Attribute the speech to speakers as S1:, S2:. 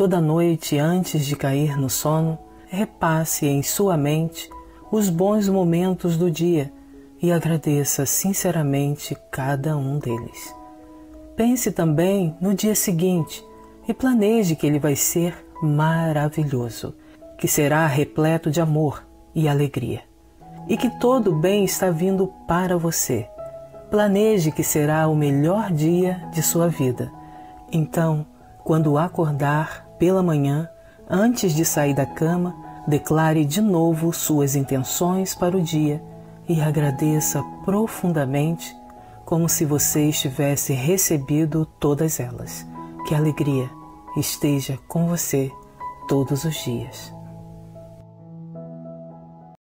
S1: Toda noite, antes de cair no sono, repasse em sua mente os bons momentos do dia e agradeça sinceramente cada um deles. Pense também no dia seguinte e planeje que ele vai ser maravilhoso, que será repleto de amor e alegria, e que todo bem está vindo para você. Planeje que será o melhor dia de sua vida. Então, quando acordar pela manhã, antes de sair da cama, declare de novo suas intenções para o dia e agradeça profundamente, como se você estivesse recebido todas elas. Que a alegria esteja com você todos os dias.